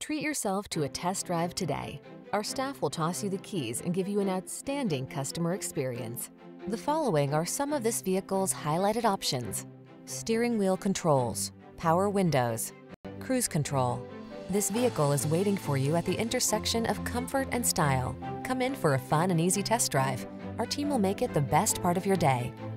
Treat yourself to a test drive today. Our staff will toss you the keys and give you an outstanding customer experience. The following are some of this vehicle's highlighted options: steering wheel controls, power windows, cruise control. This vehicle is waiting for you at the intersection of comfort and style. Come in for a fun and easy test drive. Our team will make it the best part of your day.